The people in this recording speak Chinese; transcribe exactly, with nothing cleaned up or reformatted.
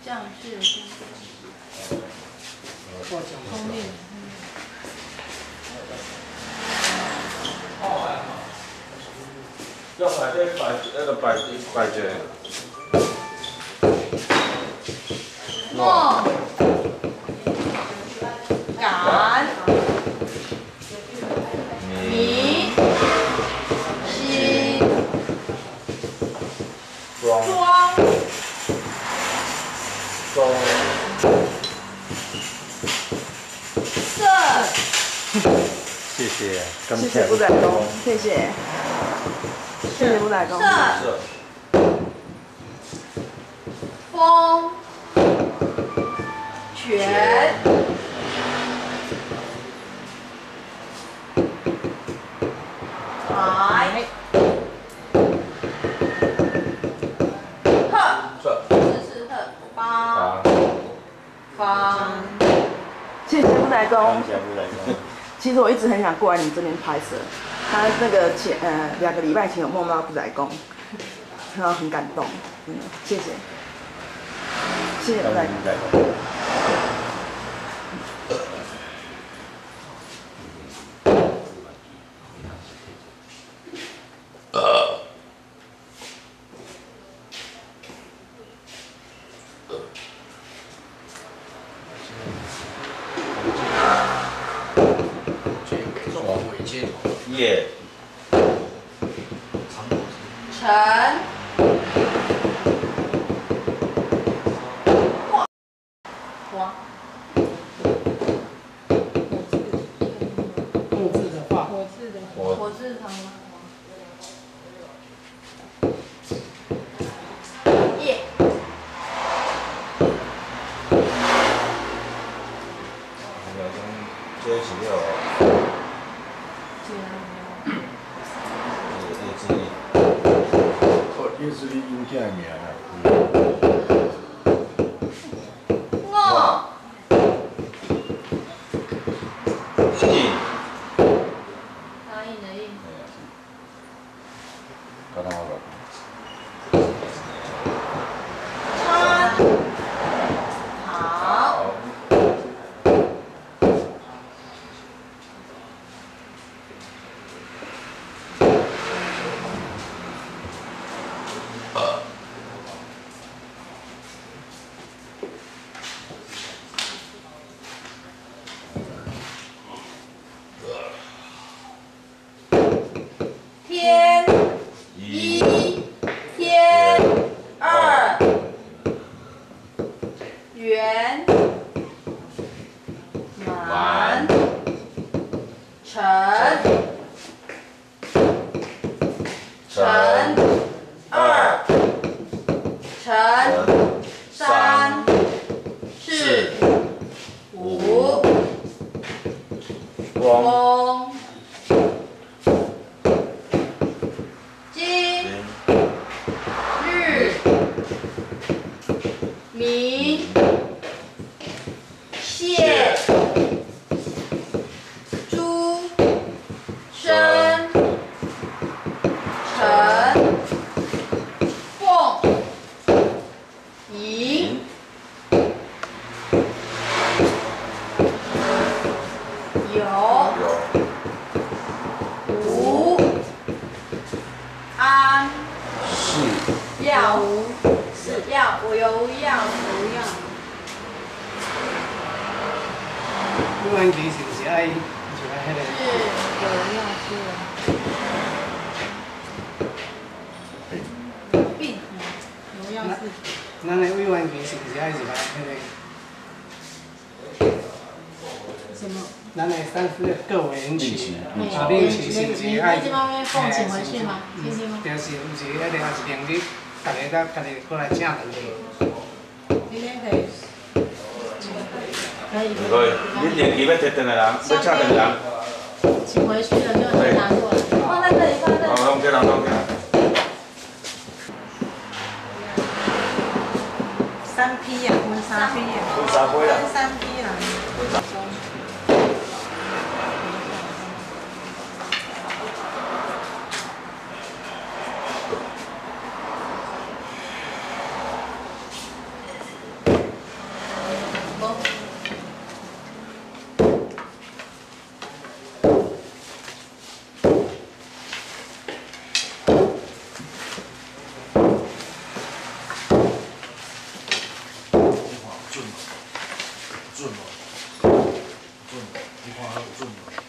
将士先生。通令。 要摆这摆那个摆摆着。 莫敢迷心装装装色。 谢谢， 谢谢布仔公，谢谢，谢谢布仔公。 色风泉海鹤， 这四是鹤，八方。 谢谢布仔公。 谢谢布仔公。 其实我一直很想过来你这边拍摄，他那个前呃两个礼拜前有梦到布仔公，然后很感动，嗯，谢谢，谢谢布仔公。 叶陈花木字的画， 火字的火火字旁叶这是了。 哦，这是你因囝的名啊。 我印。 答应的应。 刚刚我川好天一天二圆满辰辰二辰三四五光公今日明谢朱生辰凤迎有有无安是要是要我有要不要因为其实是爱就爱迄个。 是有要是病有要是咱的委员其实是爱是来迄个。 什么？ 咱的三四各委员区， 嗯啊，令其是是爱。 你这方面奉请回去吗？听听吗？ 就是毋是一定也是平日，大家甲家己过来请回去。 今天可以。可以。 可以，你年纪要摕转来人，要请转人。 请回去了就先拿过来，放在这里，放在这里。 好，弄起来，弄起来。 三批呀，分三批呀， 分三批啦分三批啦。 分三准无？准无？准无？你看有准无？